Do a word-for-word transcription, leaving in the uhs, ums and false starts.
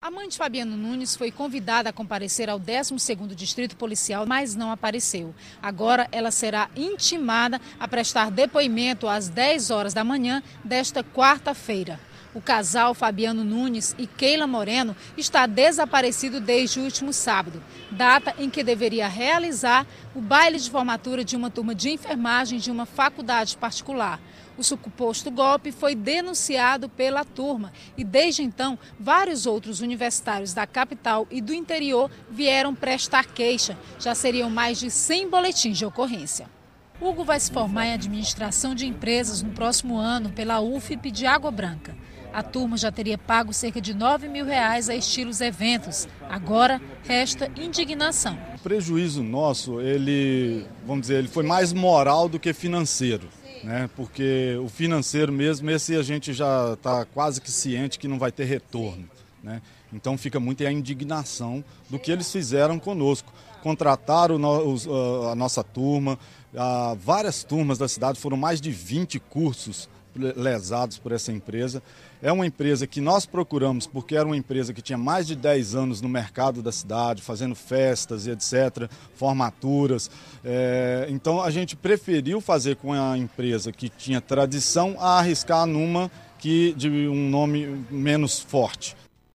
A mãe de Fabiano Nunes foi convidada a comparecer ao décimo segundo Distrito Policial, mas não apareceu. Agora ela será intimada a prestar depoimento às dez horas da manhã desta quarta-feira. O casal Fabiano Nunes e Keila Moreno está desaparecido desde o último sábado, data em que deveria realizar o baile de formatura de uma turma de enfermagem de uma faculdade particular. O suposto golpe foi denunciado pela turma e, desde então, vários outros universitários da capital e do interior vieram prestar queixa. Já seriam mais de cem boletins de ocorrência. Hugo vai se formar em administração de empresas no próximo ano pela U F P de Água Branca. A turma já teria pago cerca de nove mil reais a Estilos Eventos. Agora resta indignação. O prejuízo nosso, ele, vamos dizer, ele foi mais moral do que financeiro. Né? Porque o financeiro mesmo, esse a gente já está quase que ciente que não vai ter retorno. Né? Então fica muito a indignação do que eles fizeram conosco. Contrataram a nossa turma, várias turmas da cidade, foram mais de vinte cursos lesados por essa empresa. É uma empresa que nós procuramos porque era uma empresa que tinha mais de dez anos no mercado da cidade, fazendo festas e etcétera, formaturas. É, então a gente preferiu fazer com a empresa que tinha tradição a arriscar numa que de um nome menos forte.